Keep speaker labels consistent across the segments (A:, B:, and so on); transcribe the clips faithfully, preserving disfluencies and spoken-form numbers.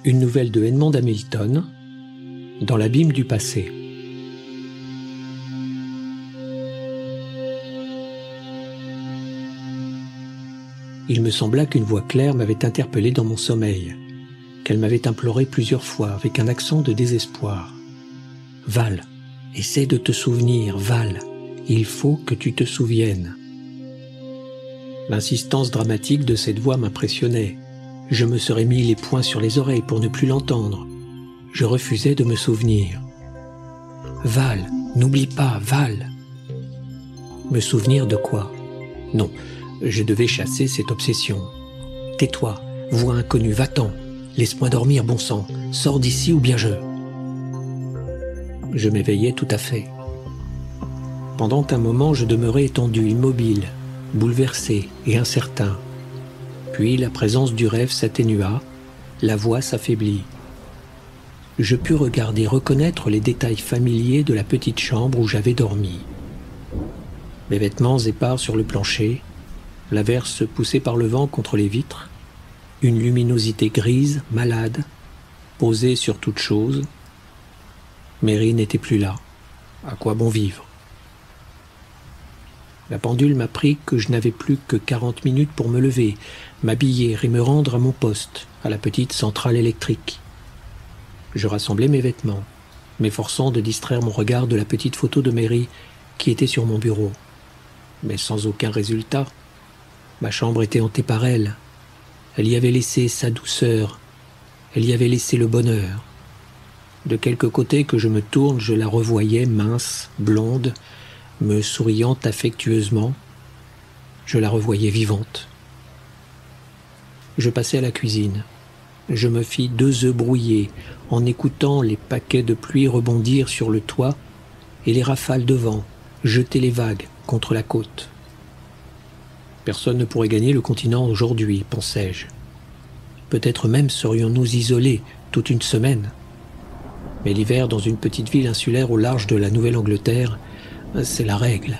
A: Une nouvelle de Edmond Hamilton, dans l'abîme du passé. Il me sembla qu'une voix claire m'avait interpellé dans mon sommeil, qu'elle m'avait imploré plusieurs fois avec un accent de désespoir. « Val, essaie de te souvenir, Val, il faut que tu te souviennes. » L'insistance dramatique de cette voix m'impressionnait. Je me serais mis les poings sur les oreilles pour ne plus l'entendre. Je refusais de me souvenir. « Val, n'oublie pas, Val !» Me souvenir de quoi? Non, je devais chasser cette obsession. « Tais-toi, voix inconnue, va-t'en. Laisse-moi dormir, bon sang. Sors d'ici ou bien je... » Je m'éveillais tout à fait. Pendant un moment, je demeurais étendu, immobile, bouleversé et incertain. Puis la présence du rêve s'atténua, la voix s'affaiblit. Je pus regarder, reconnaître les détails familiers de la petite chambre où j'avais dormi. Mes vêtements épars sur le plancher, l'averse poussée par le vent contre les vitres, une luminosité grise, malade, posée sur toute chose. Mary n'était plus là. À quoi bon vivre? La pendule m'apprit que je n'avais plus que quarante minutes pour me lever, m'habiller et me rendre à mon poste, à la petite centrale électrique. Je rassemblai mes vêtements, m'efforçant de distraire mon regard de la petite photo de Mary qui était sur mon bureau. Mais sans aucun résultat. Ma chambre était hantée par elle. Elle y avait laissé sa douceur, elle y avait laissé le bonheur. De quelque côté que je me tourne, je la revoyais mince, blonde, me souriant affectueusement. Je la revoyais vivante. Je passai à la cuisine. Je me fis deux œufs brouillés en écoutant les paquets de pluie rebondir sur le toit et les rafales de vent jeter les vagues contre la côte. Personne ne pourrait gagner le continent aujourd'hui, pensais-je. Peut-être même serions-nous isolés toute une semaine. Mais l'hiver dans une petite ville insulaire au large de la Nouvelle-Angleterre, c'est la règle.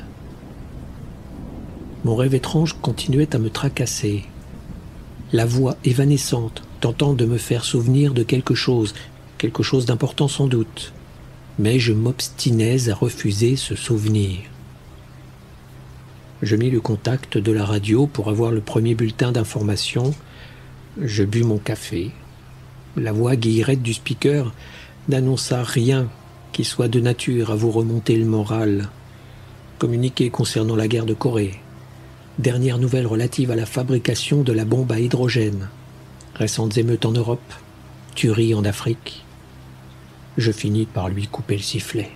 A: Mon rêve étrange continuait à me tracasser. La voix évanescente tentant de me faire souvenir de quelque chose, quelque chose d'important sans doute. Mais je m'obstinais à refuser ce souvenir. Je mis le contact de la radio pour avoir le premier bulletin d'information. Je bus mon café. La voix guillerette du speaker n'annonça rien qui soit de nature à vous remonter le moral. Communiqué concernant la guerre de Corée. Dernière nouvelle relative à la fabrication de la bombe à hydrogène. Récentes émeutes en Europe. Tueries en Afrique. Je finis par lui couper le sifflet.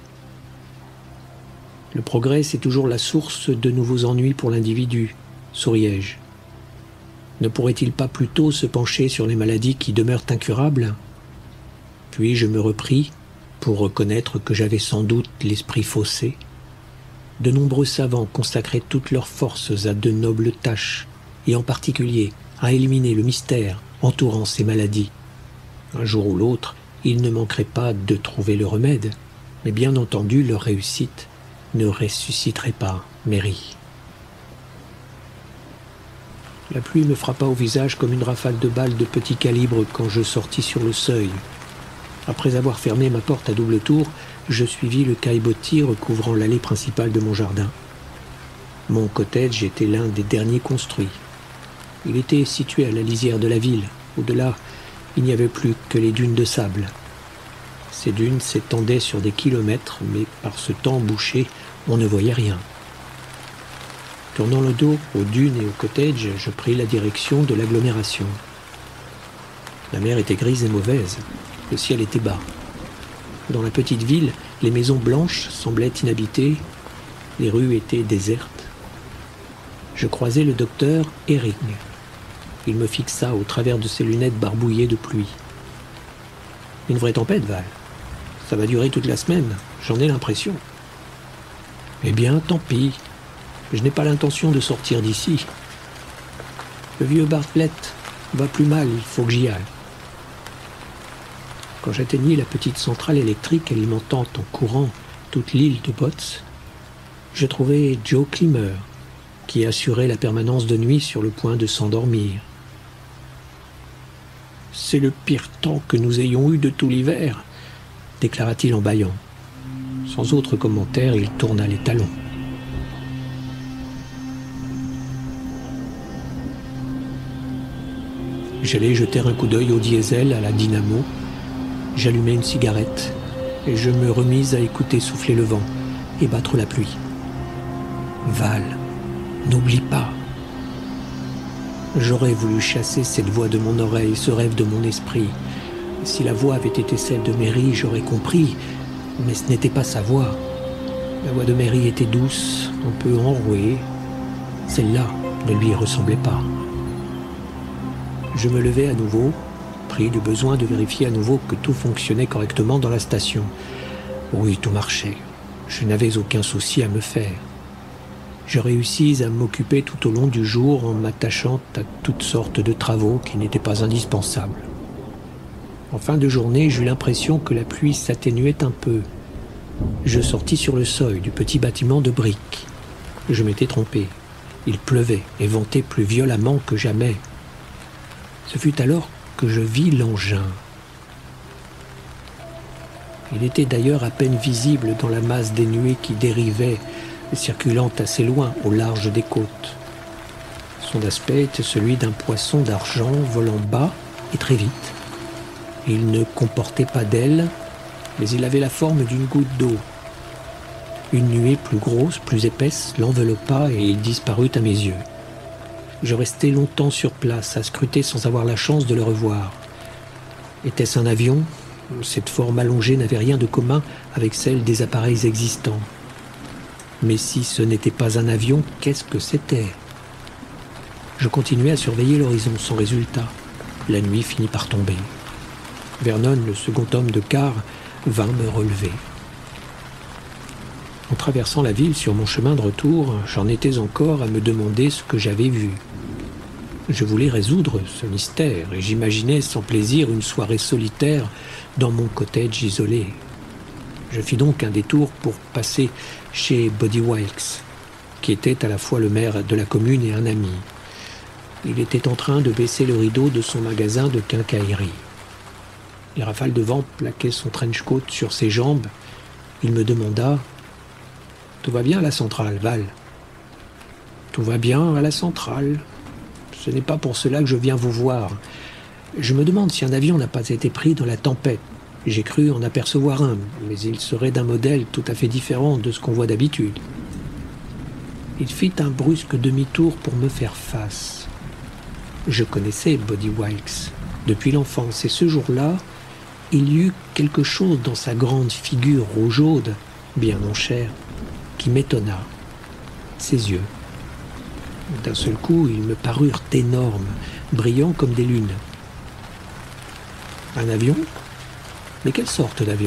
A: Le progrès, c'est toujours la source de nouveaux ennuis pour l'individu, souriais-je. Ne pourrait-il pas plutôt se pencher sur les maladies qui demeurent incurables? Puis je me repris pour reconnaître que j'avais sans doute l'esprit faussé. De nombreux savants consacraient toutes leurs forces à de nobles tâches, et en particulier à éliminer le mystère entourant ces maladies. Un jour ou l'autre, ils ne manqueraient pas de trouver le remède, mais bien entendu leur réussite ne ressusciterait pas Mary. La pluie me frappa au visage comme une rafale de balles de petit calibre quand je sortis sur le seuil. Après avoir fermé ma porte à double tour, je suivis le caillebotis recouvrant l'allée principale de mon jardin. Mon cottage était l'un des derniers construits. Il était situé à la lisière de la ville. Au-delà, il n'y avait plus que les dunes de sable. Ces dunes s'étendaient sur des kilomètres, mais par ce temps bouché, on ne voyait rien. Tournant le dos aux dunes et au cottage, je pris la direction de l'agglomération. La mer était grise et mauvaise. Le ciel était bas. Dans la petite ville, les maisons blanches semblaient inhabitées, les rues étaient désertes. Je croisai le docteur Herring. Il me fixa au travers de ses lunettes barbouillées de pluie. « Une vraie tempête, Val. Ça va durer toute la semaine, j'en ai l'impression. » « Eh bien, tant pis. Je n'ai pas l'intention de sortir d'ici. Le vieux Bartlett va plus mal, il faut que j'y aille. » Quand j'atteignis la petite centrale électrique alimentant en courant toute l'île de Botts, je trouvai Joe Clymer, qui assurait la permanence de nuit sur le point de s'endormir. c'est le pire temps que nous ayons eu de tout l'hiver, déclara-t-il en bâillant. Sans autre commentaire, il tourna les talons. J'allais jeter un coup d'œil au diesel, à la dynamo. J'allumai une cigarette et je me remis à écouter souffler le vent et battre la pluie. Val, n'oublie pas. J'aurais voulu chasser cette voix de mon oreille, ce rêve de mon esprit. Si la voix avait été celle de Mary, j'aurais compris, mais ce n'était pas sa voix. La voix de Mary était douce, un peu enrouée. Celle-là ne lui ressemblait pas. Je me levai à nouveau, pris du besoin de vérifier à nouveau que tout fonctionnait correctement dans la station. Oui, tout marchait. Je n'avais aucun souci à me faire. Je réussis à m'occuper tout au long du jour en m'attachant à toutes sortes de travaux qui n'étaient pas indispensables. En fin de journée, j'eus l'impression que la pluie s'atténuait un peu. Je sortis sur le seuil du petit bâtiment de briques. Je m'étais trompé. Il pleuvait et ventait plus violemment que jamais. Ce fut alors que je vis l'engin. Il était d'ailleurs à peine visible dans la masse des nuées qui dérivaient, circulant assez loin au large des côtes. Son aspect était celui d'un poisson d'argent volant bas et très vite. Il ne comportait pas d'ailes, mais il avait la forme d'une goutte d'eau. Une nuée plus grosse, plus épaisse, l'enveloppa et il disparut à mes yeux. Je restai longtemps sur place, à scruter sans avoir la chance de le revoir. Était-ce un avion ? Cette forme allongée n'avait rien de commun avec celle des appareils existants. Mais si ce n'était pas un avion, qu'est-ce que c'était ? Je continuai à surveiller l'horizon sans résultat. La nuit finit par tomber. Vernon, le second homme de quart, vint me relever. En traversant la ville sur mon chemin de retour, j'en étais encore à me demander ce que j'avais vu. Je voulais résoudre ce mystère et j'imaginais sans plaisir une soirée solitaire dans mon cottage isolé. Je fis donc un détour pour passer chez Buddy Wilkes, qui était à la fois le maire de la commune et un ami. Il était en train de baisser le rideau de son magasin de quincaillerie. Les rafales de vent plaquaient son trench coat sur ses jambes. Il me demanda « Tout va bien à la centrale, Val ?»« Tout va bien à la centrale. Ce n'est pas pour cela que je viens vous voir. Je me demande si un avion n'a pas été pris dans la tempête. J'ai cru en apercevoir un, mais il serait d'un modèle tout à fait différent de ce qu'on voit d'habitude. » Il fit un brusque demi-tour pour me faire face. Je connaissais Buddy Wilkes depuis l'enfance, et ce jour-là, il y eut quelque chose dans sa grande figure rougeaude, bien en chair, qui m'étonna. Ses yeux. D'un seul coup, ils me parurent énormes, brillants comme des lunes. Un avion ? Mais quelle sorte d'avion ?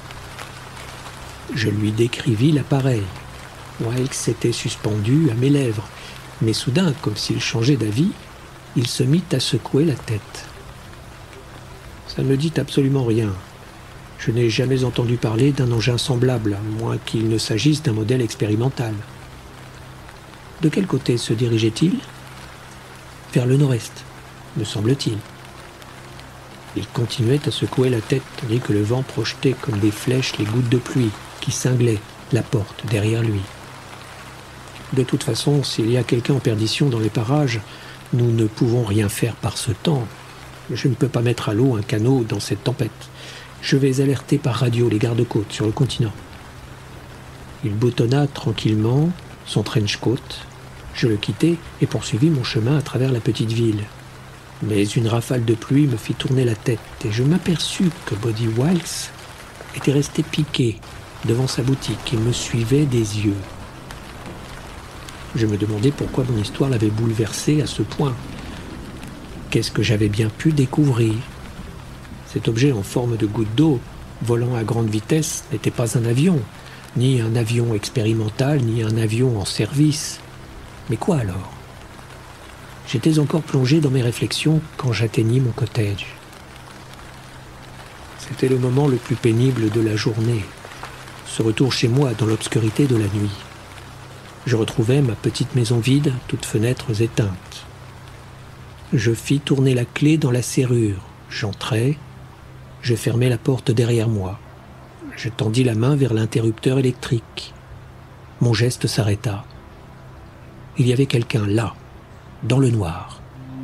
A: Je lui décrivis l'appareil. Wilkes s'était suspendu à mes lèvres, mais soudain, comme s'il changeait d'avis, il se mit à secouer la tête. Ça ne me dit absolument rien. Je n'ai jamais entendu parler d'un engin semblable, à moins qu'il ne s'agisse d'un modèle expérimental. De quel côté se dirigeait-il ? Vers le nord-est, me semble-t-il. Il continuait à secouer la tête, tandis que le vent projetait comme des flèches les gouttes de pluie qui cinglaient la porte derrière lui. De toute façon, s'il y a quelqu'un en perdition dans les parages, nous ne pouvons rien faire par ce temps. Je ne peux pas mettre à l'eau un canot dans cette tempête. Je vais alerter par radio les gardes-côtes sur le continent. Il boutonna tranquillement son trench coat. Je le quittai et poursuivis mon chemin à travers la petite ville. Mais une rafale de pluie me fit tourner la tête et je m'aperçus que Buddy Wilkes était resté piqué devant sa boutique et me suivait des yeux. Je me demandais pourquoi mon histoire l'avait bouleversé à ce point. Qu'est-ce que j'avais bien pu découvrir ? Cet objet en forme de goutte d'eau, volant à grande vitesse, n'était pas un avion, ni un avion expérimental, ni un avion en service. Mais quoi alors ? J'étais encore plongé dans mes réflexions quand j'atteignis mon cottage. C'était le moment le plus pénible de la journée, ce retour chez moi dans l'obscurité de la nuit. Je retrouvais ma petite maison vide, toutes fenêtres éteintes. Je fis tourner la clé dans la serrure. J'entrai, je fermai la porte derrière moi. Je tendis la main vers l'interrupteur électrique. Mon geste s'arrêta. Il y avait quelqu'un là, dans le noir.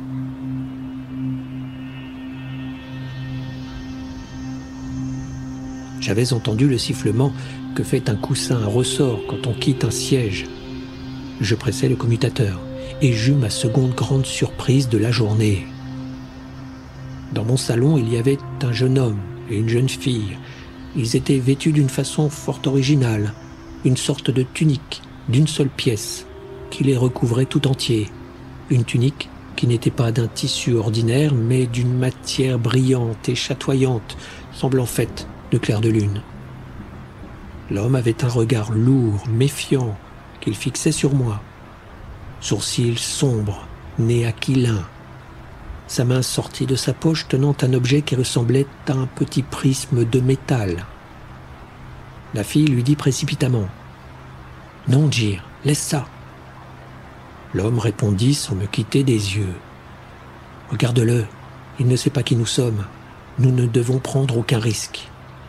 A: J'avais entendu le sifflement que fait un coussin à ressort quand on quitte un siège. Je pressai le commutateur et j'eus ma seconde grande surprise de la journée. Dans mon salon, il y avait un jeune homme et une jeune fille. Ils étaient vêtus d'une façon fort originale, une sorte de tunique d'une seule pièce qui les recouvrait tout entiers. Une tunique qui n'était pas d'un tissu ordinaire, mais d'une matière brillante et chatoyante, semblant faite de clair de lune. L'homme avait un regard lourd, méfiant, qu'il fixait sur moi. Sourcils sombres, nez aquilin. Sa main sortit de sa poche tenant un objet qui ressemblait à un petit prisme de métal. La fille lui dit précipitamment « Non, Jir, laisse ça !» L'homme répondit sans me quitter des yeux « Regarde-le, il ne sait pas qui nous sommes. Nous ne devons prendre aucun risque. »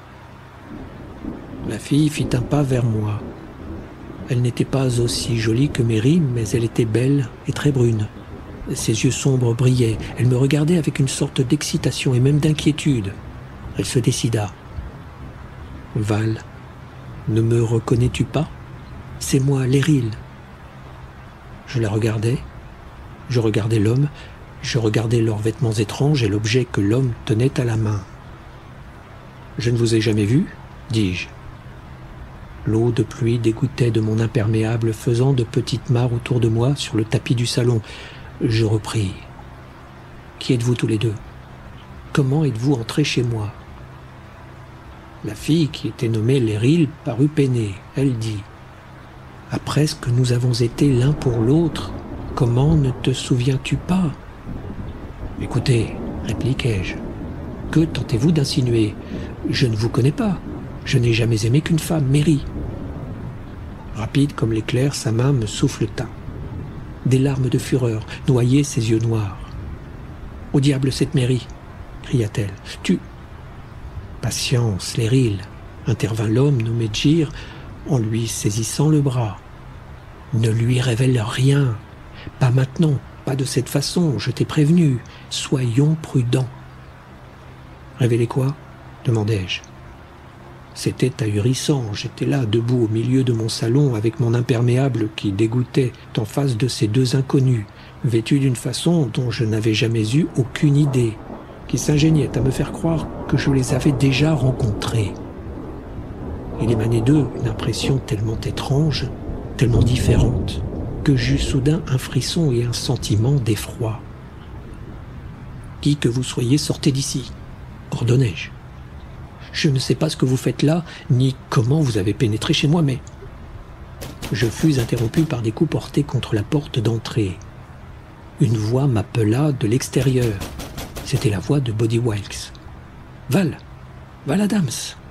A: La fille fit un pas vers moi. Elle n'était pas aussi jolie que Mary, mais elle était belle et très brune. Ses yeux sombres brillaient. Elle me regardait avec une sorte d'excitation et même d'inquiétude. Elle se décida. « Val, ne me reconnais-tu pas? C'est moi, Léril. » Je la regardais. Je regardais l'homme. Je regardais leurs vêtements étranges et l'objet que l'homme tenait à la main. « Je ne vous ai jamais vu, dis-je. » L'eau de pluie dégouttait de mon imperméable, faisant de petites mares autour de moi sur le tapis du salon. Je repris. « Qui êtes-vous tous les deux? Comment êtes-vous entrés chez moi ?» La fille, qui était nommée Léril, parut peinée. Elle dit « Après ce que nous avons été l'un pour l'autre, comment ne te souviens-tu pas ?»« Écoutez, répliquai-je, que tentez-vous d'insinuer? Je ne vous connais pas. Je n'ai jamais aimé qu'une femme, Mary. » Rapide comme l'éclair, sa main me souffleta. Des larmes de fureur noyaient ses yeux noirs. « Au diable cette Mary !» cria-t-elle. « Tu... » « Patience, Léril, » intervint l'homme nommé Jir en lui saisissant le bras. « Ne lui révèle rien. Pas maintenant, pas de cette façon, je t'ai prévenu. Soyons prudents. »« Révéler quoi ?» demandai-je. C'était ahurissant. J'étais là, debout au milieu de mon salon, avec mon imperméable qui dégouttait en face de ces deux inconnus, vêtus d'une façon dont je n'avais jamais eu aucune idée, qui s'ingéniaient à me faire croire que je les avais déjà rencontrés. Il émanait d'eux une impression tellement étrange, tellement différente, que j'eus soudain un frisson et un sentiment d'effroi. « Qui que vous soyez, sortez d'ici !» ordonnai-je. « Je ne sais pas ce que vous faites là, ni comment vous avez pénétré chez moi, mais... » Je fus interrompu par des coups portés contre la porte d'entrée. Une voix m'appela de l'extérieur. C'était la voix de Bodie Wilkes. « Val, Val Adams !»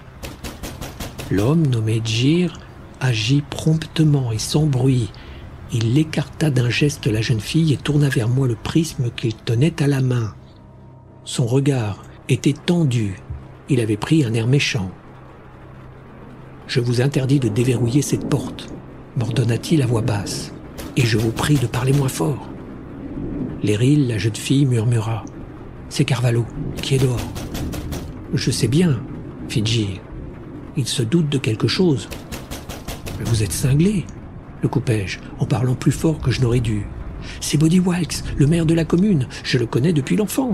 A: L'homme nommé Jir agit promptement et sans bruit. Il écarta d'un geste la jeune fille et tourna vers moi le prisme qu'il tenait à la main. Son regard était tendu. Il avait pris un air méchant. « Je vous interdis de déverrouiller cette porte, » m'ordonna-t-il à voix basse. « Et je vous prie de parler moins fort. » Léril, la jeune fille, murmura. « C'est Carvalho, qui est dehors. »« Je sais bien, » fit Jir. « Il se doute de quelque chose. »« Mais vous êtes cinglé, » le coupai-je, en parlant plus fort que je n'aurais dû. « C'est Bodie Wilkes, le maire de la commune. Je le connais depuis l'enfance. »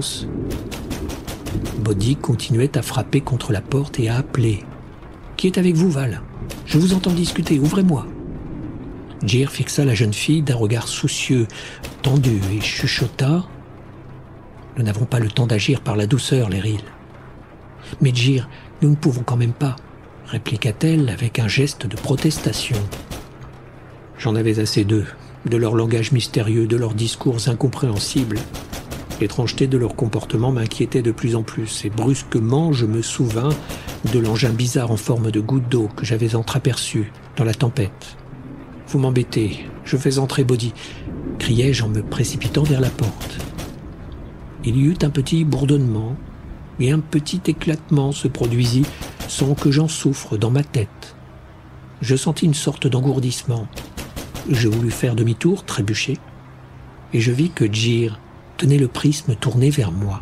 A: Bodie continuait à frapper contre la porte et à appeler. « Qui est avec vous, Val? Je vous entends discuter, ouvrez-moi. » Jir fixa la jeune fille d'un regard soucieux, tendu, et chuchota. « Nous n'avons pas le temps d'agir par la douceur, Léril. »« Mais Jir, nous ne pouvons quand même pas, » répliqua-t-elle avec un geste de protestation. J'en avais assez d'eux, de leur langage mystérieux, de leurs discours incompréhensibles. L'étrangeté de leur comportement m'inquiétait de plus en plus, et brusquement je me souvins de l'engin bizarre en forme de goutte d'eau que j'avais entreaperçu dans la tempête. « Vous m'embêtez, je fais entrer Bodie !» criai-je en me précipitant vers la porte. Il y eut un petit bourdonnement, et un petit éclatement se produisit sans que j'en souffre dans ma tête. Je sentis une sorte d'engourdissement. Je voulus faire demi-tour, trébucher, et je vis que Djir tenait le prisme tourné vers moi.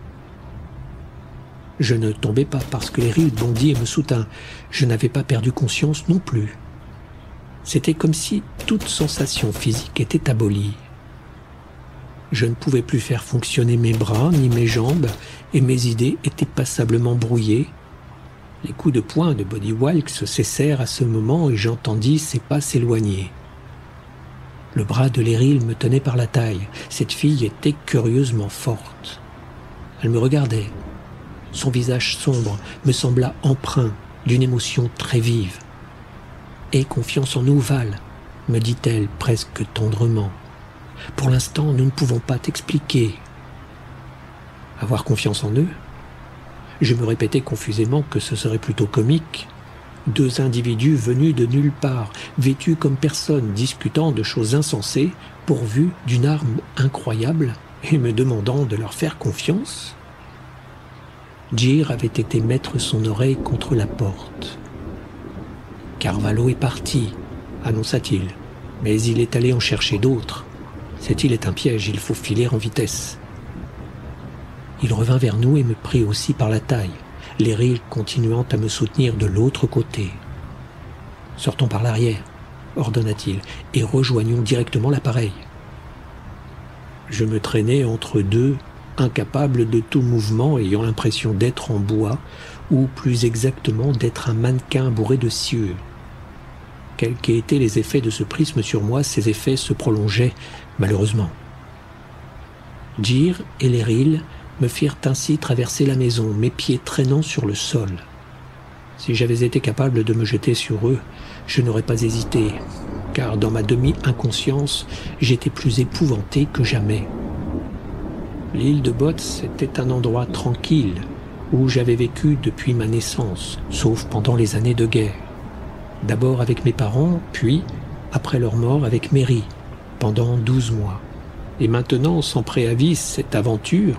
A: Je ne tombais pas parce que Eril bondit et me soutint. Je n'avais pas perdu conscience non plus. C'était comme si toute sensation physique était abolie. Je ne pouvais plus faire fonctionner mes bras ni mes jambes et mes idées étaient passablement brouillées. Les coups de poing de Bodhi Walks cessèrent à ce moment et j'entendis ses pas s'éloigner. Le bras de l'Eril me tenait par la taille. Cette fille était curieusement forte. Elle me regardait. Son visage sombre me sembla empreint d'une émotion très vive. « Aie confiance en nous, Val, » me dit-elle presque tendrement. « Pour l'instant, nous ne pouvons pas t'expliquer. » Avoir confiance en eux? Je me répétais confusément que ce serait plutôt comique. Deux individus venus de nulle part, vêtus comme personne, discutant de choses insensées, pourvus d'une arme incroyable, et me demandant de leur faire confiance. Djir avait été mettre son oreille contre la porte. « Carvalho est parti, annonça-t-il, mais il est allé en chercher d'autres. Cette île est un piège, il faut filer en vitesse. » Il revint vers nous et me prit aussi par la taille, l'Eril continuant à me soutenir de l'autre côté. « Sortons par l'arrière, » ordonna-t-il, « et rejoignons directement l'appareil. » Je me traînais entre deux, incapable de tout mouvement, ayant l'impression d'être en bois, ou plus exactement d'être un mannequin bourré de sciure. Quels qu'aient été les effets de ce prisme sur moi, ces effets se prolongeaient, malheureusement. Djir et l'Eril me firent ainsi traverser la maison, mes pieds traînant sur le sol. Si j'avais été capable de me jeter sur eux, je n'aurais pas hésité, car dans ma demi-inconscience, j'étais plus épouvanté que jamais. L'île de Bots était un endroit tranquille, où j'avais vécu depuis ma naissance, sauf pendant les années de guerre. D'abord avec mes parents, puis, après leur mort, avec Mary, pendant douze mois. Et maintenant, sans préavis, cette aventure...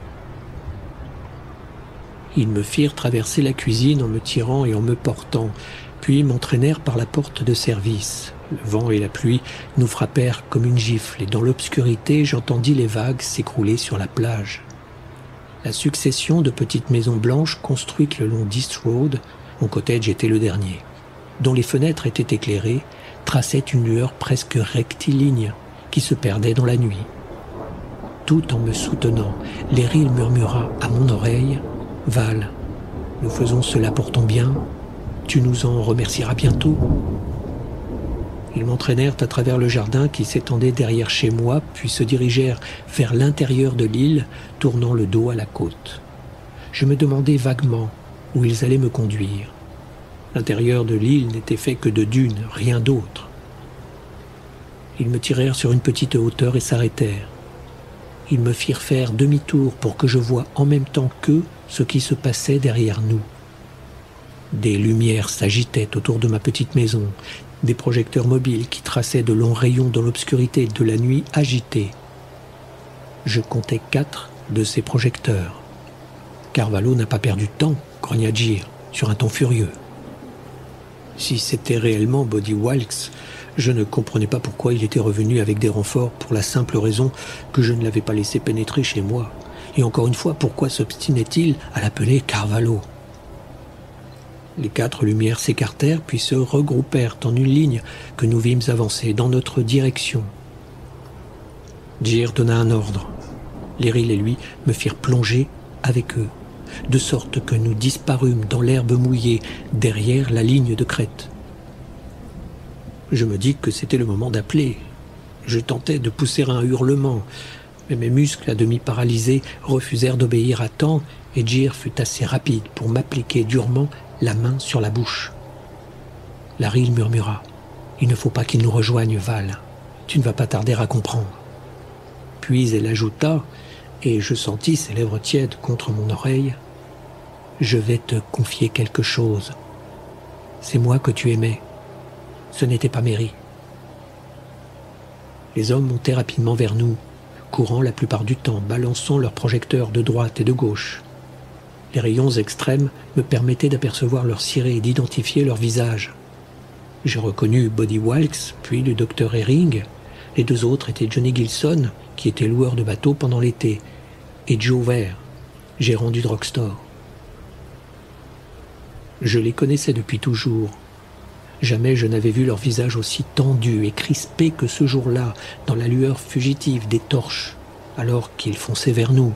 A: Ils me firent traverser la cuisine en me tirant et en me portant, puis m'entraînèrent par la porte de service. Le vent et la pluie nous frappèrent comme une gifle, et dans l'obscurité, j'entendis les vagues s'écrouler sur la plage. La succession de petites maisons blanches construites le long d'East Road, mon cottage était le dernier, dont les fenêtres étaient éclairées, traçaient une lueur presque rectiligne qui se perdait dans la nuit. Tout en me soutenant, l'Eril murmura à mon oreille: « Val, nous faisons cela pour ton bien, tu nous en remercieras bientôt. » Ils m'entraînèrent à travers le jardin qui s'étendait derrière chez moi, puis se dirigèrent vers l'intérieur de l'île, tournant le dos à la côte. Je me demandais vaguement où ils allaient me conduire. L'intérieur de l'île n'était fait que de dunes, rien d'autre. Ils me tirèrent sur une petite hauteur et s'arrêtèrent. Ils me firent faire demi-tour pour que je voie en même temps qu'eux ce qui se passait derrière nous. Des lumières s'agitaient autour de ma petite maison, des projecteurs mobiles qui traçaient de longs rayons dans l'obscurité de la nuit agitée. Je comptais quatre de ces projecteurs. Carvalho n'a pas perdu de temps, grogna Djir, sur un ton furieux. Si c'était réellement Bodhi Walks, je ne comprenais pas pourquoi il était revenu avec des renforts pour la simple raison que je ne l'avais pas laissé pénétrer chez moi. Et encore une fois, pourquoi s'obstinait-il à l'appeler Carvalho? Les quatre lumières s'écartèrent puis se regroupèrent en une ligne que nous vîmes avancer dans notre direction. Djir donna un ordre. L'Eril et lui me firent plonger avec eux, de sorte que nous disparûmes dans l'herbe mouillée derrière la ligne de crête. Je me dis que c'était le moment d'appeler. Je tentais de pousser un hurlement, mais mes muscles à demi paralysés refusèrent d'obéir à temps et Djir fut assez rapide pour m'appliquer durement la main sur la bouche. L'Eril murmura: « Il ne faut pas qu'il nous rejoigne, Val. Tu ne vas pas tarder à comprendre. » Puis elle ajouta, et je sentis ses lèvres tièdes contre mon oreille: « Je vais te confier quelque chose. C'est moi que tu aimais. Ce n'était pas Mary. » Les hommes montaient rapidement vers nous, courant la plupart du temps, balançant leurs projecteurs de droite et de gauche. Les rayons extrêmes me permettaient d'apercevoir leur ciré et d'identifier leur visage. J'ai reconnu Buddy Walks, puis le docteur Herring. Les deux autres étaient Johnny Gilson, qui était loueur de bateau pendant l'été, et Joe Vere, gérant du drugstore. Je les connaissais depuis toujours. Jamais je n'avais vu leur visage aussi tendu et crispé que ce jour-là, dans la lueur fugitive des torches, alors qu'ils fonçaient vers nous.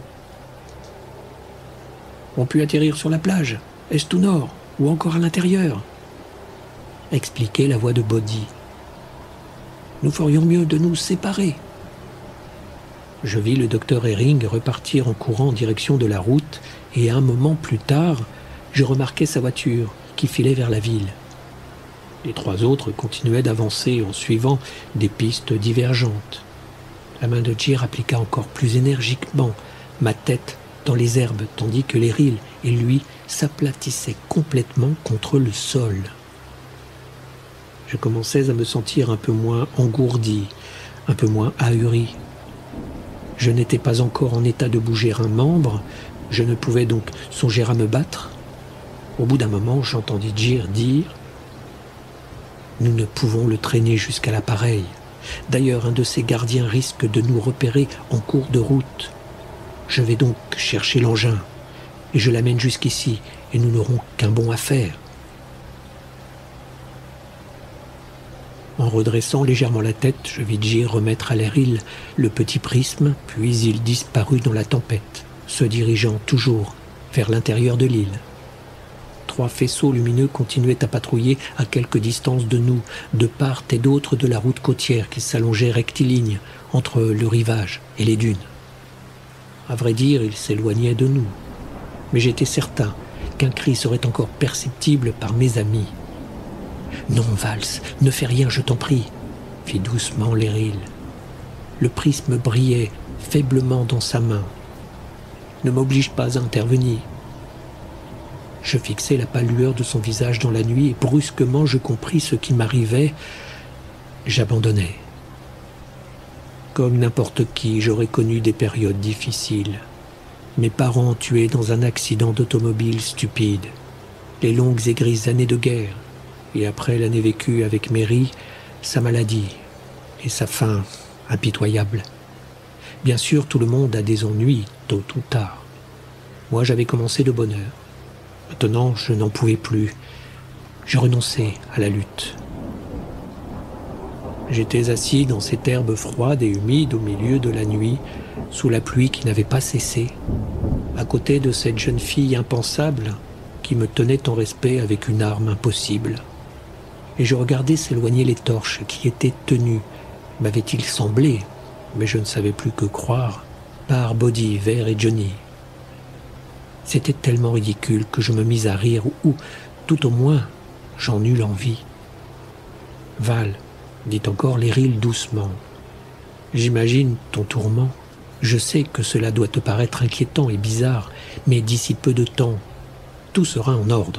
A: On put atterrir sur la plage, est ou nord, ou encore à l'intérieur, expliquait la voix de Buddy. Nous ferions mieux de nous séparer. Je vis le docteur Herring repartir en courant en direction de la route, et un moment plus tard, je remarquai sa voiture qui filait vers la ville. Les trois autres continuaient d'avancer en suivant des pistes divergentes. La main de Jir appliqua encore plus énergiquement ma tête dans les herbes, tandis que l'Eryl et lui s'aplatissaient complètement contre le sol. Je commençais à me sentir un peu moins engourdi, un peu moins ahuri. Je n'étais pas encore en état de bouger un membre, je ne pouvais donc songer à me battre. Au bout d'un moment, j'entendis Jir dire « Nous ne pouvons le traîner jusqu'à l'appareil. D'ailleurs, un de ses gardiens risque de nous repérer en cours de route. Je vais donc chercher l'engin, et je l'amène jusqu'ici, et nous n'aurons qu'un bond à faire. » En redressant légèrement la tête, je vis Jir remettre à l'Eryl le petit prisme, puis il disparut dans la tempête, se dirigeant toujours vers l'intérieur de l'île. Trois faisceaux lumineux continuaient à patrouiller à quelque distance de nous, de part et d'autre de la route côtière qui s'allongeait rectiligne entre le rivage et les dunes. À vrai dire, ils s'éloignaient de nous, mais j'étais certain qu'un cri serait encore perceptible par mes amis. « Non, Vals, ne fais rien, je t'en prie », fit doucement l'Eryl. Le prisme brillait faiblement dans sa main. « Ne m'oblige pas à intervenir. » Je fixai la pâle lueur de son visage dans la nuit et brusquement je compris ce qui m'arrivait. J'abandonnai. Comme n'importe qui, j'aurais connu des périodes difficiles. Mes parents tués dans un accident d'automobile stupide, les longues et grises années de guerre, et après l'année vécue avec Mary, sa maladie et sa fin impitoyable. Bien sûr, tout le monde a des ennuis, tôt ou tard. Moi, j'avais commencé de bonne heure. Maintenant, je n'en pouvais plus. Je renonçais à la lutte. J'étais assis dans cette herbe froide et humide au milieu de la nuit, sous la pluie qui n'avait pas cessé, à côté de cette jeune fille impensable qui me tenait en respect avec une arme impossible. Et je regardais s'éloigner les torches qui étaient tenues, m'avait-il semblé, mais je ne savais plus que croire, par Buddy, Vere et Johnny. C'était tellement ridicule que je me mis à rire, ou, tout au moins, j'en eus l'envie. « Val, dit encore l'Eryl doucement, j'imagine ton tourment. Je sais que cela doit te paraître inquiétant et bizarre, mais d'ici peu de temps, tout sera en ordre. »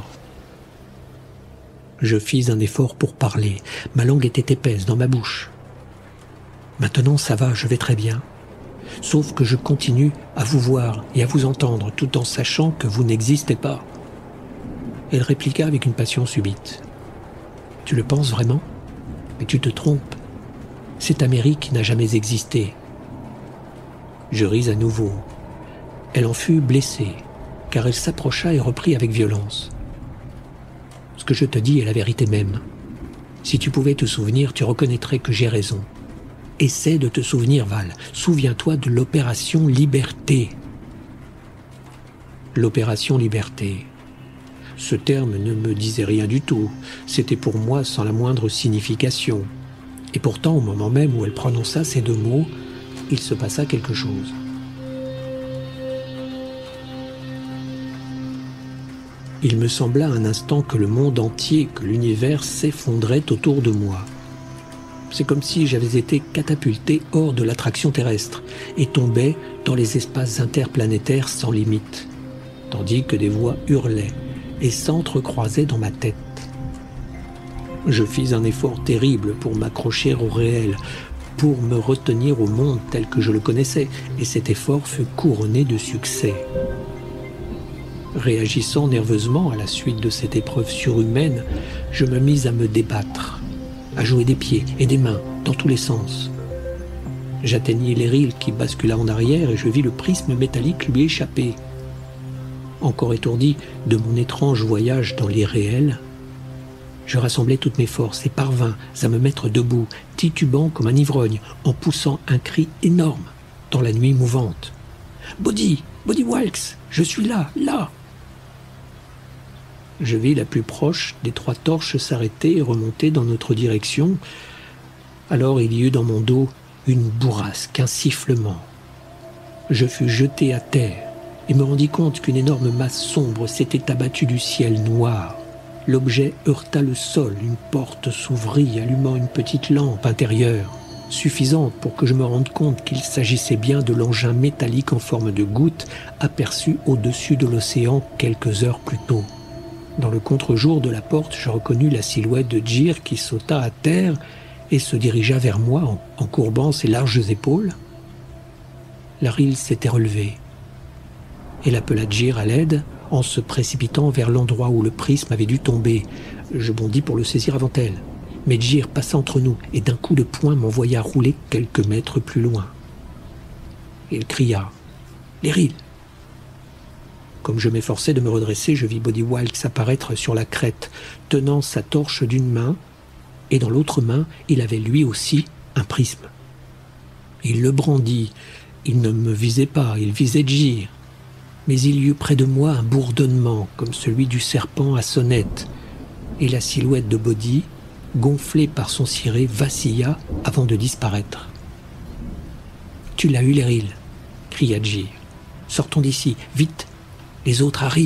A: Je fis un effort pour parler. Ma langue était épaisse dans ma bouche. « Maintenant, ça va, je vais très bien. Sauf que je continue à vous voir et à vous entendre, tout en sachant que vous n'existez pas. » Elle répliqua avec une passion subite. « Tu le penses vraiment ? Mais tu te trompes. Cette Amérique qui n'a jamais existé. » Je ris à nouveau. Elle en fut blessée, car elle s'approcha et reprit avec violence. « Ce que je te dis est la vérité même. Si tu pouvais te souvenir, tu reconnaîtrais que j'ai raison. Essaie de te souvenir, Val. Souviens-toi de l'opération Liberté. » L'opération Liberté. Ce terme ne me disait rien du tout. C'était pour moi sans la moindre signification. Et pourtant, au moment même où elle prononça ces deux mots, il se passa quelque chose. Il me sembla un instant que le monde entier, que l'univers s'effondrait autour de moi. C'est comme si j'avais été catapulté hors de l'attraction terrestre et tombais dans les espaces interplanétaires sans limite, tandis que des voix hurlaient et s'entrecroisaient dans ma tête. Je fis un effort terrible pour m'accrocher au réel, pour me retenir au monde tel que je le connaissais, et cet effort fut couronné de succès. Réagissant nerveusement à la suite de cette épreuve surhumaine, je me mis à me débattre, à jouer des pieds et des mains dans tous les sens. J'atteignis l'Eryl qui bascula en arrière et je vis le prisme métallique lui échapper. Encore étourdi de mon étrange voyage dans l'irréel, je rassemblai toutes mes forces et parvins à me mettre debout, titubant comme un ivrogne, en poussant un cri énorme dans la nuit mouvante. « Body, Body Walks, je suis là, là !» Je vis la plus proche des trois torches s'arrêter et remonter dans notre direction. Alors il y eut dans mon dos une bourrasque, un sifflement. Je fus jeté à terre et me rendis compte qu'une énorme masse sombre s'était abattue du ciel noir. L'objet heurta le sol, une porte s'ouvrit, allumant une petite lampe intérieure, suffisante pour que je me rende compte qu'il s'agissait bien de l'engin métallique en forme de goutte aperçu au-dessus de l'océan quelques heures plus tôt. Dans le contre-jour de la porte, je reconnus la silhouette de Djir qui sauta à terre et se dirigea vers moi en, en courbant ses larges épaules. L'Eryl s'était relevée. Elle appela Djir à l'aide en se précipitant vers l'endroit où le prisme avait dû tomber. Je bondis pour le saisir avant elle, mais Djir passa entre nous et d'un coup de poing m'envoya rouler quelques mètres plus loin. Il cria « L'Eryl !» Comme je m'efforçais de me redresser, je vis Body Walks apparaître sur la crête, tenant sa torche d'une main, et dans l'autre main, il avait lui aussi un prisme. Il le brandit. Il ne me visait pas, il visait Djir. Mais il y eut près de moi un bourdonnement, comme celui du serpent à sonnette, et la silhouette de Body, gonflée par son ciré, vacilla avant de disparaître. « Tu l'as eu, l'Eryl !» cria Djir. « Sortons d'ici, vite ! Les autres arrivent !»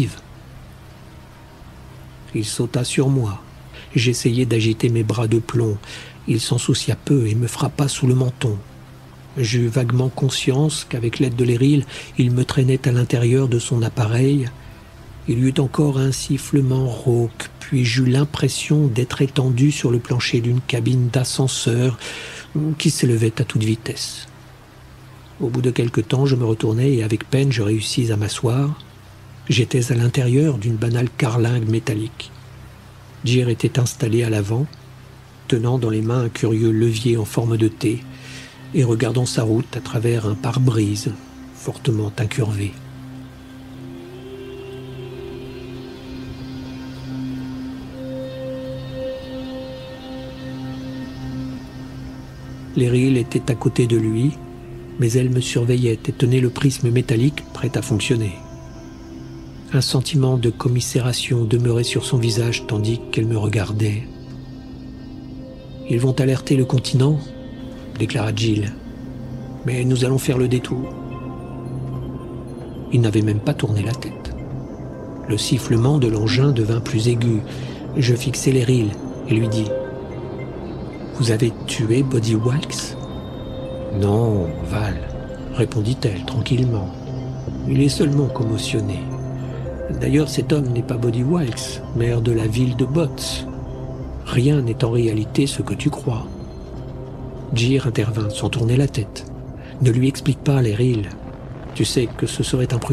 A: Il sauta sur moi. J'essayai d'agiter mes bras de plomb. Il s'en soucia peu et me frappa sous le menton. J'eus vaguement conscience qu'avec l'aide de l'Eryl, il me traînait à l'intérieur de son appareil. Il y eut encore un sifflement rauque, puis j'eus l'impression d'être étendu sur le plancher d'une cabine d'ascenseur qui s'élevait à toute vitesse. Au bout de quelque temps, je me retournai et avec peine, je réussis à m'asseoir. J'étais à l'intérieur d'une banale carlingue métallique. Djir était installé à l'avant, tenant dans les mains un curieux levier en forme de T et regardant sa route à travers un pare-brise fortement incurvé. L'Eryl était à côté de lui, mais elle me surveillait et tenait le prisme métallique prêt à fonctionner. Un sentiment de commisération demeurait sur son visage tandis qu'elle me regardait. « Ils vont alerter le continent », déclara Jill. « Mais nous allons faire le détour. » Il n'avait même pas tourné la tête. Le sifflement de l'engin devint plus aigu. Je fixai l'Eryl et lui dis « Vous avez tué Body Walks ?»« Non, Val, » répondit-elle tranquillement. « Il est seulement commotionné. D'ailleurs, cet homme n'est pas Body Walks, maire de la ville de Bots. Rien n'est en réalité ce que tu crois. » Djir intervint sans tourner la tête. « Ne lui explique pas, l'Eryl. Tu sais que ce serait imprudent. »«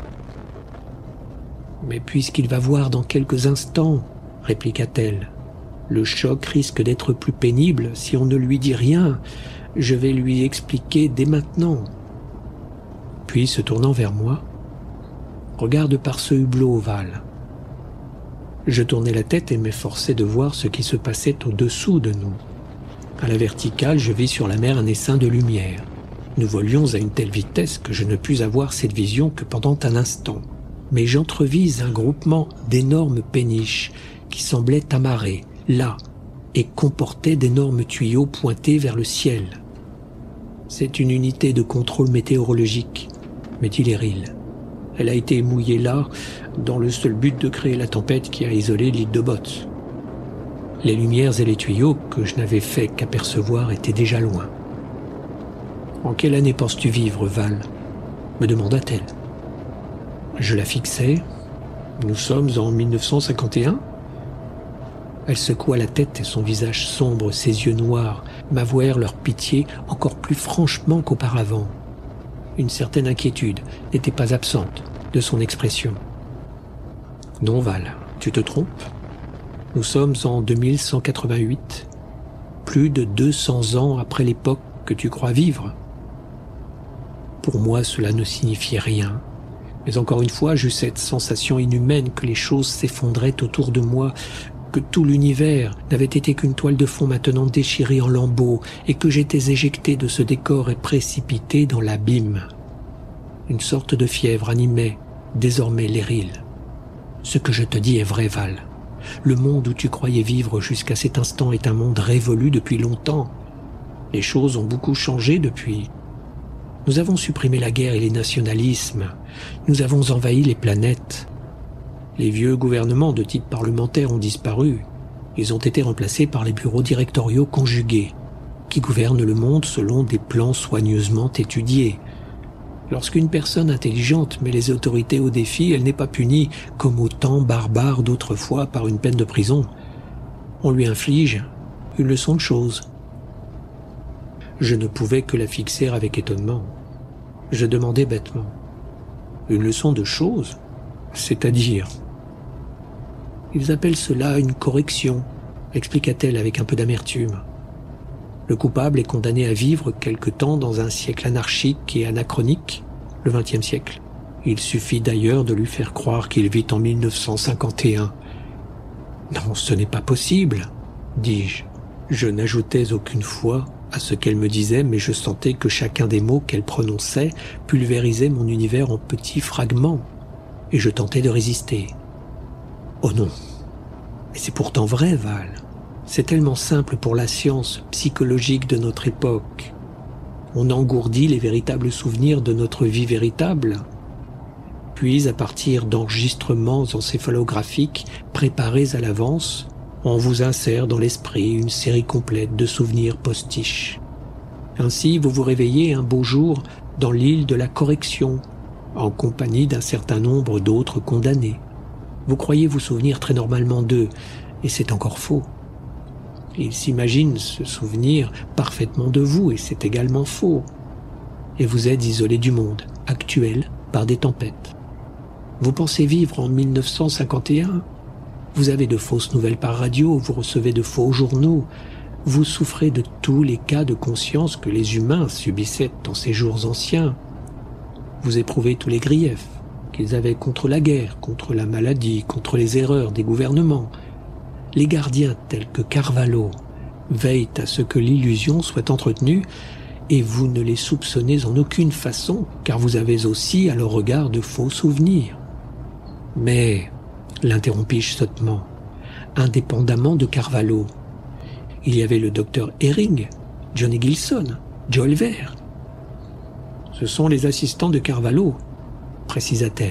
A: Mais puisqu'il va voir dans quelques instants, » répliqua-t-elle, « le choc risque d'être plus pénible si on ne lui dit rien. Je vais lui expliquer dès maintenant. » Puis, se tournant vers moi, « Regarde par ce hublot, Val. » Je tournai la tête et m'efforçai de voir ce qui se passait au-dessous de nous. À la verticale, je vis sur la mer un essaim de lumière. Nous volions à une telle vitesse que je ne pus avoir cette vision que pendant un instant. Mais j'entrevis un groupement d'énormes péniches qui semblaient amarrés, là, et comportaient d'énormes tuyaux pointés vers le ciel. « C'est une unité de contrôle météorologique, » me dit l'Eryl. Elle a été mouillée là, dans le seul but de créer la tempête qui a isolé l'île de Bots. Les lumières et les tuyaux que je n'avais fait qu'apercevoir étaient déjà loin. « En quelle année penses-tu vivre, Val ?» me demanda-t-elle. Je la fixai. « Nous sommes en mille neuf cent cinquante et un ?» Elle secoua la tête et son visage sombre, ses yeux noirs, m'avouèrent leur pitié encore plus franchement qu'auparavant. Une certaine inquiétude n'était pas absente de son expression. Non, Val, tu te trompes. Nous sommes en deux mille cent quatre-vingt-huit, plus de deux cents ans après l'époque que tu crois vivre. Pour moi, cela ne signifiait rien. Mais encore une fois, j'eus cette sensation inhumaine que les choses s'effondraient autour de moi, que tout l'univers n'avait été qu'une toile de fond maintenant déchirée en lambeaux, et que j'étais éjecté de ce décor et précipité dans l'abîme. Une sorte de fièvre animait désormais l'Éril. Ce que je te dis est vrai, Val. Le monde où tu croyais vivre jusqu'à cet instant est un monde révolu depuis longtemps. Les choses ont beaucoup changé depuis. Nous avons supprimé la guerre et les nationalismes. Nous avons envahi les planètes. Les vieux gouvernements de type parlementaire ont disparu. Ils ont été remplacés par les bureaux directoriaux conjugués, qui gouvernent le monde selon des plans soigneusement étudiés. Lorsqu'une personne intelligente met les autorités au défi, elle n'est pas punie, comme au temps barbare d'autrefois, par une peine de prison. On lui inflige une leçon de choses. Je ne pouvais que la fixer avec étonnement. Je demandai bêtement. Une leçon de choses, c'est-à-dire? Ils appellent cela une correction, expliqua-t-elle avec un peu d'amertume. Le coupable est condamné à vivre quelque temps dans un siècle anarchique et anachronique, le vingtième siècle. Il suffit d'ailleurs de lui faire croire qu'il vit en mille neuf cent cinquante et un. Non, ce n'est pas possible, dis-je. Je n'ajoutais aucune foi à ce qu'elle me disait, mais je sentais que chacun des mots qu'elle prononçait pulvérisait mon univers en petits fragments, et je tentais de résister. Oh non, mais c'est pourtant vrai, Val. C'est tellement simple pour la science psychologique de notre époque. On engourdit les véritables souvenirs de notre vie véritable. Puis, à partir d'enregistrements encéphalographiques préparés à l'avance, on vous insère dans l'esprit une série complète de souvenirs postiches. Ainsi, vous vous réveillez un beau jour dans l'île de la correction, en compagnie d'un certain nombre d'autres condamnés. Vous croyez vous souvenir très normalement d'eux, et c'est encore faux. Ils s'imaginent se souvenir parfaitement de vous, et c'est également faux. Et vous êtes isolé du monde, actuel, par des tempêtes. Vous pensez vivre en mille neuf cent cinquante et un. Vous avez de fausses nouvelles par radio, vous recevez de faux journaux. Vous souffrez de tous les cas de conscience que les humains subissaient dans ces jours anciens. Vous éprouvez tous les griefs qu'ils avaient contre la guerre, contre la maladie, contre les erreurs des gouvernements. Les gardiens tels que Carvalho veillent à ce que l'illusion soit entretenue, et vous ne les soupçonnez en aucune façon, car vous avez aussi à leur regard de faux souvenirs. Mais, l'interrompis-je sottement, indépendamment de Carvalho, il y avait le docteur Herring, Johnny Gilson, Joel Vert. Ce sont les assistants de Carvalho, précisa-t-elle.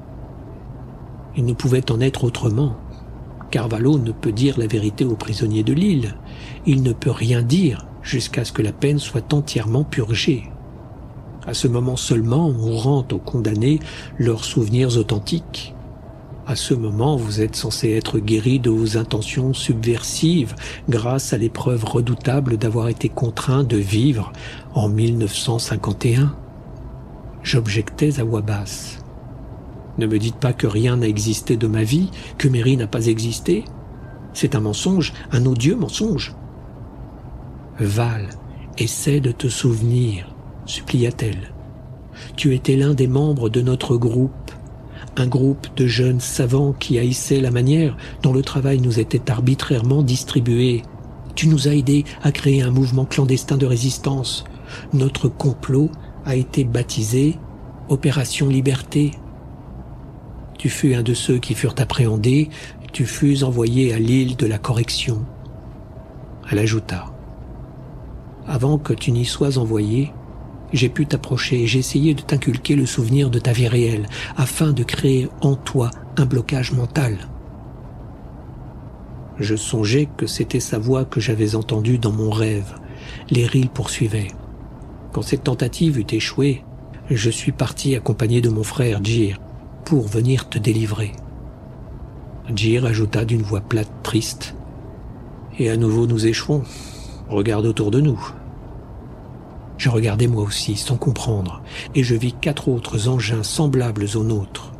A: Il ne pouvait en être autrement. Carvalho ne peut dire la vérité aux prisonniers de l'île. Il ne peut rien dire jusqu'à ce que la peine soit entièrement purgée. À ce moment seulement, on rend aux condamnés leurs souvenirs authentiques. À ce moment, vous êtes censé être guéri de vos intentions subversives grâce à l'épreuve redoutable d'avoir été contraint de vivre en mille neuf cent cinquante et un. J'objectais à voix basse. Ne me dites pas que rien n'a existé de ma vie, que Mary n'a pas existé. C'est un mensonge, un odieux mensonge. Val, essaie de te souvenir, supplia-t-elle. Tu étais l'un des membres de notre groupe, un groupe de jeunes savants qui haïssaient la manière dont le travail nous était arbitrairement distribué. Tu nous as aidés à créer un mouvement clandestin de résistance. Notre complot a été baptisé Opération Liberté. Tu fus un de ceux qui furent appréhendés, tu fus envoyé à l'île de la correction. Elle ajouta. Avant que tu n'y sois envoyé, j'ai pu t'approcher et j'ai essayé de t'inculquer le souvenir de ta vie réelle, afin de créer en toi un blocage mental. Je songeais que c'était sa voix que j'avais entendue dans mon rêve. L'Éril poursuivait. Quand cette tentative eut échoué, je suis parti accompagné de mon frère Djir pour venir te délivrer. Djir ajouta d'une voix plate triste. Et à nouveau nous échouons. Regarde autour de nous. Je regardais moi aussi, sans comprendre, et je vis quatre autres engins semblables aux nôtres.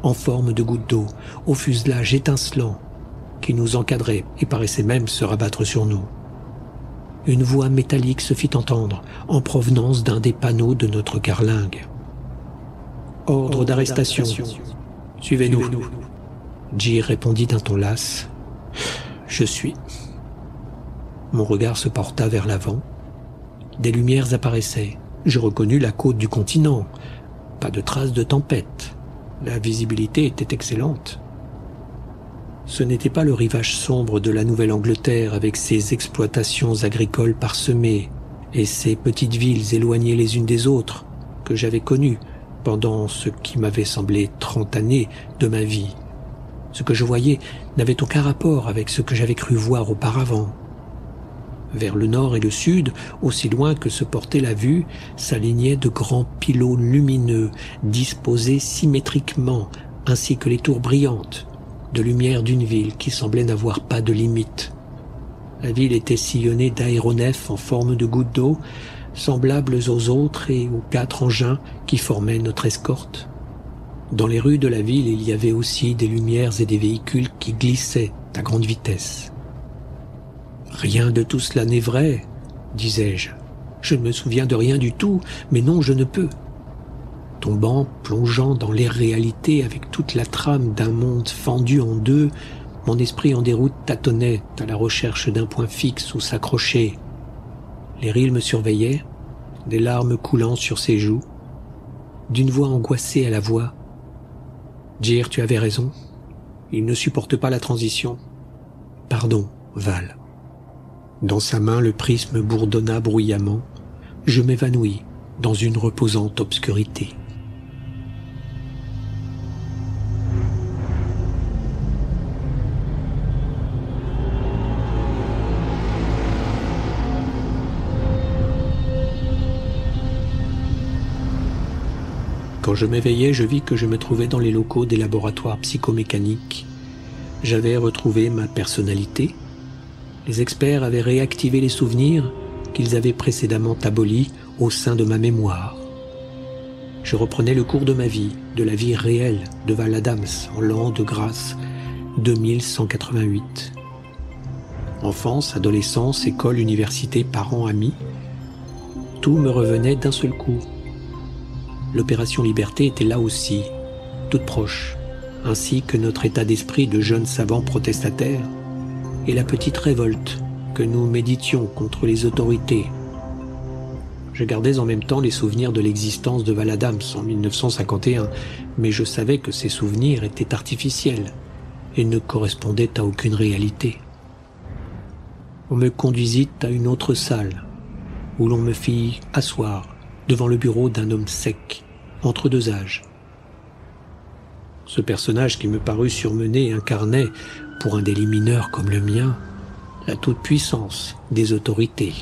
A: en forme de gouttes d'eau, au fuselage étincelant, qui nous encadrait et paraissait même se rabattre sur nous. Une voix métallique se fit entendre, en provenance d'un des panneaux de notre carlingue. « Ordre, Ordre d'arrestation. Suivez-nous. Suivez-nous. » J répondit d'un ton las. « Je suis. » Mon regard se porta vers l'avant. Des lumières apparaissaient. Je reconnus la côte du continent. Pas de traces de tempête. La visibilité était excellente. Ce n'était pas le rivage sombre de la Nouvelle-Angleterre avec ses exploitations agricoles parsemées et ses petites villes éloignées les unes des autres que j'avais connues pendant ce qui m'avait semblé trente années de ma vie. Ce que je voyais n'avait aucun rapport avec ce que j'avais cru voir auparavant. Vers le nord et le sud, aussi loin que se portait la vue, s'alignaient de grands pylônes lumineux, disposés symétriquement, ainsi que les tours brillantes, de lumière d'une ville qui semblait n'avoir pas de limite. La ville était sillonnée d'aéronefs en forme de gouttes d'eau, semblables aux autres et aux quatre engins qui formaient notre escorte. Dans les rues de la ville, il y avait aussi des lumières et des véhicules qui glissaient à grande vitesse. « Rien de tout cela n'est vrai, » disais-je. « Je ne me souviens de rien du tout, mais non, je ne peux. » Tombant, plongeant dans l'irréalité avec toute la trame d'un monde fendu en deux, mon esprit en déroute tâtonnait à la recherche d'un point fixe où s'accrocher. Les rilles me surveillaient, des larmes coulant sur ses joues. D'une voix angoissée à la voix. « Jir, tu avais raison. Il ne supporte pas la transition. »« Pardon, Val. » Dans sa main, le prisme bourdonna bruyamment. Je m'évanouis dans une reposante obscurité. Quand je m'éveillai, je vis que je me trouvais dans les locaux des laboratoires psychomécaniques. J'avais retrouvé ma personnalité. Les experts avaient réactivé les souvenirs qu'ils avaient précédemment abolis au sein de ma mémoire. Je reprenais le cours de ma vie, de la vie réelle de Val Adams en l'an de grâce deux mille cent quatre-vingt-huit. Enfance, adolescence, école, université, parents, amis, tout me revenait d'un seul coup. L'opération Liberté était là aussi, toute proche, ainsi que notre état d'esprit de jeunes savants protestataires et la petite révolte que nous méditions contre les autorités. Je gardais en même temps les souvenirs de l'existence de Val Adams en mille neuf cent cinquante et un, mais je savais que ces souvenirs étaient artificiels et ne correspondaient à aucune réalité. On me conduisit à une autre salle, où l'on me fit asseoir devant le bureau d'un homme sec, entre deux âges. Ce personnage qui me parut surmené incarnait, pour un délit mineur comme le mien, la toute-puissance des autorités.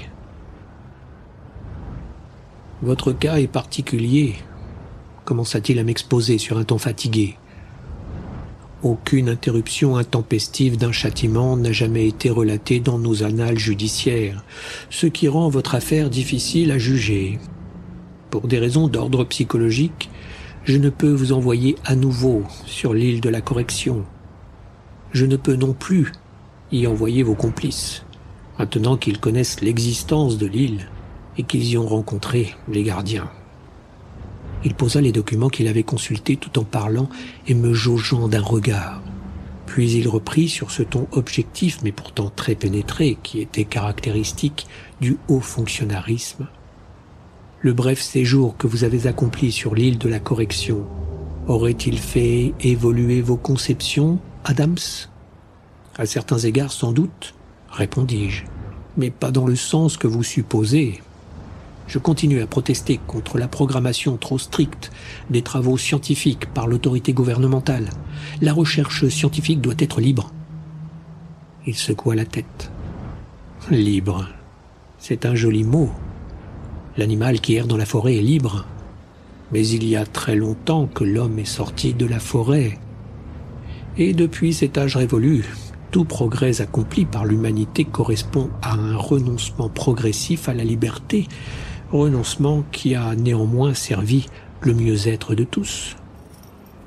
A: « Votre cas est particulier », commença-t-il à m'exposer sur un ton fatigué. « Aucune interruption intempestive d'un châtiment n'a jamais été relatée dans nos annales judiciaires, ce qui rend votre affaire difficile à juger. Pour des raisons d'ordre psychologique, je ne peux vous envoyer à nouveau sur l'île de la correction. Je ne peux non plus y envoyer vos complices, maintenant qu'ils connaissent l'existence de l'île et qu'ils y ont rencontré les gardiens. » Il posa les documents qu'il avait consultés tout en parlant et me jaugeant d'un regard. Puis il reprit sur ce ton objectif mais pourtant très pénétré qui était caractéristique du haut fonctionnalisme. « Le bref séjour que vous avez accompli sur l'île de la correction aurait-il fait évoluer vos conceptions, Adams ? » ?»« À certains égards, sans doute, répondis-je, mais pas dans le sens que vous supposez. Je continue à protester contre la programmation trop stricte des travaux scientifiques par l'autorité gouvernementale. La recherche scientifique doit être libre. » Il secoua la tête. « Libre, c'est un joli mot. L'animal qui erre dans la forêt est libre. Mais il y a très longtemps que l'homme est sorti de la forêt. Et depuis cet âge révolu, tout progrès accompli par l'humanité correspond à un renoncement progressif à la liberté, renoncement qui a néanmoins servi le mieux-être de tous.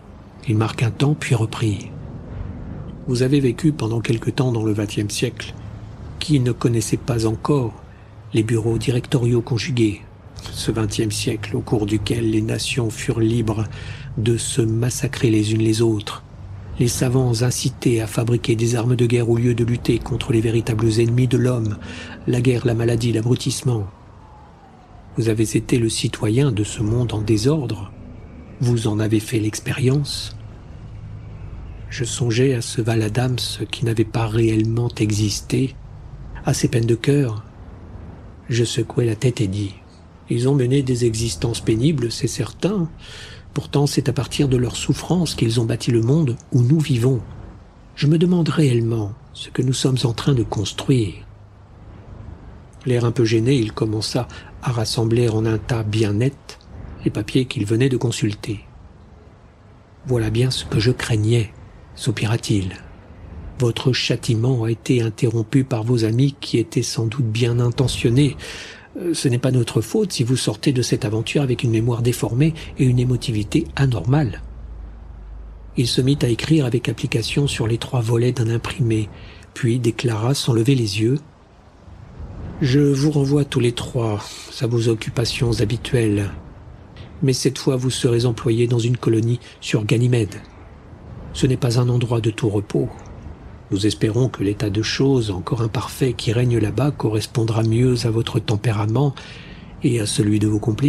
A: Il marque un temps, puis reprit. Vous avez vécu pendant quelque temps dans le vingtième siècle. Qui ne connaissait pas encore les bureaux directoriaux conjugués, ce vingtième siècle au cours duquel les nations furent libres de se massacrer les unes les autres, les savants incités à fabriquer des armes de guerre au lieu de lutter contre les véritables ennemis de l'homme, la guerre, la maladie, l'abrutissement. Vous avez été le citoyen de ce monde en désordre. Vous en avez fait l'expérience. Je songeais à ce Val Adams qui n'avait pas réellement existé, à ces peines de cœur. Je secouai la tête et dis « Ils ont mené des existences pénibles, c'est certain. Pourtant, c'est à partir de leurs souffrances qu'ils ont bâti le monde où nous vivons. Je me demande réellement ce que nous sommes en train de construire. » L'air un peu gêné, il commença à rassembler en un tas bien net les papiers qu'il venait de consulter. « Voilà bien ce que je craignais, » soupira-t-il. « Votre châtiment a été interrompu par vos amis qui étaient sans doute bien intentionnés. Ce n'est pas notre faute si vous sortez de cette aventure avec une mémoire déformée et une émotivité anormale. » Il se mit à écrire avec application sur les trois volets d'un imprimé, puis déclara sans lever les yeux « Je vous renvoie tous les trois à vos occupations habituelles, mais cette fois vous serez employés dans une colonie sur Ganymède. Ce n'est pas un endroit de tout repos. Nous espérons que l'état de choses encore imparfait qui règne là-bas correspondra mieux à votre tempérament et à celui de vos complices. »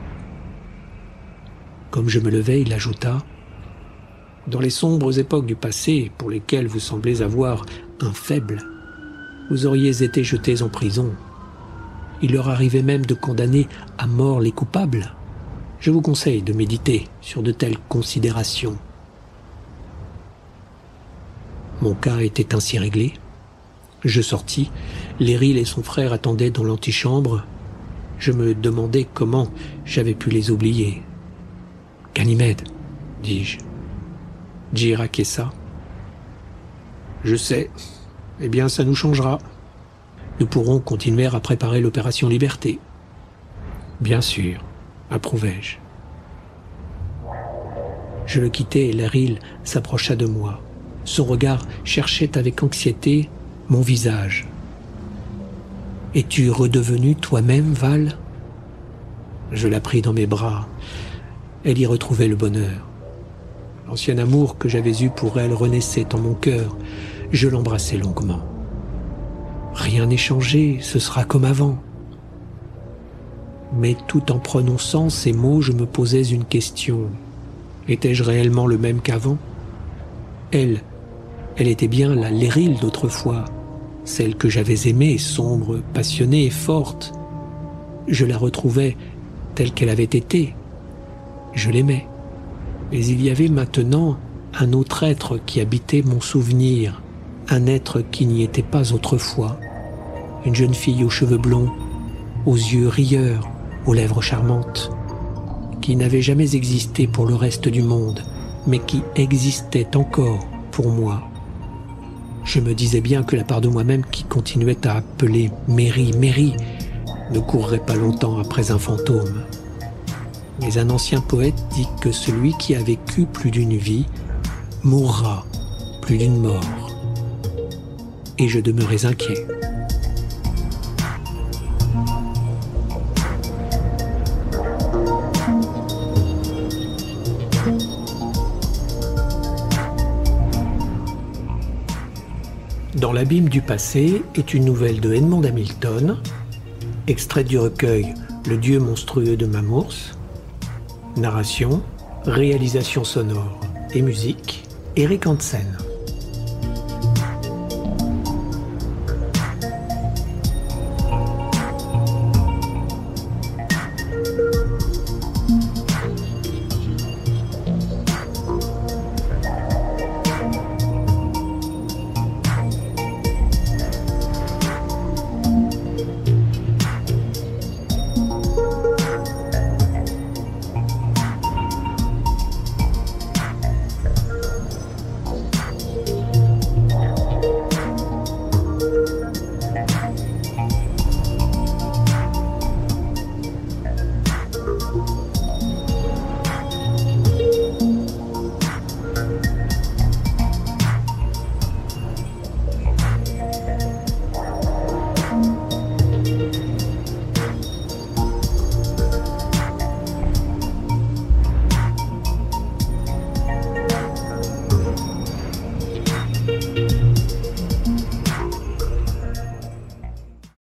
A: Comme je me levais, il ajouta « Dans les sombres époques du passé, pour lesquelles vous semblez avoir un faible, vous auriez été jetés en prison. Il leur arrivait même de condamner à mort les coupables. Je vous conseille de méditer sur de telles considérations. » Mon cas était ainsi réglé. Je sortis. Léryl et son frère attendaient dans l'antichambre. Je me demandais comment j'avais pu les oublier. « Ganymède, dis-je. Djir acquiesça. « Je sais. Eh bien, ça nous changera. Nous pourrons continuer à préparer l'opération Liberté. »« Bien sûr, approuvai-je. » Je le quittai et Léryl s'approcha de moi. Son regard cherchait avec anxiété mon visage. « Es-tu redevenu toi-même, Val ?» Je la pris dans mes bras. Elle y retrouvait le bonheur. L'ancien amour que j'avais eu pour elle renaissait en mon cœur. Je l'embrassai longuement. « Rien n'est changé, ce sera comme avant. » Mais tout en prononçant ces mots, je me posais une question. Étais-je réellement le même qu'avant ? Elle, elle était bien la Léryl d'autrefois, celle que j'avais aimée, sombre, passionnée et forte. Je la retrouvais telle qu'elle avait été. Je l'aimais. Mais il y avait maintenant un autre être qui habitait mon souvenir, un être qui n'y était pas autrefois. Une jeune fille aux cheveux blonds, aux yeux rieurs, aux lèvres charmantes, qui n'avait jamais existé pour le reste du monde, mais qui existait encore pour moi. Je me disais bien que la part de moi-même qui continuait à appeler « Mary, Mary » ne courrait pas longtemps après un fantôme. Mais un ancien poète dit que celui qui a vécu plus d'une vie mourra plus d'une mort. Et je demeurais inquiet. Dans l'abîme du passé est une nouvelle de Edmond Hamilton, extraite du recueil Le Dieu monstrueux de Mamours. Narration, réalisation sonore et musique, Eric Hansen.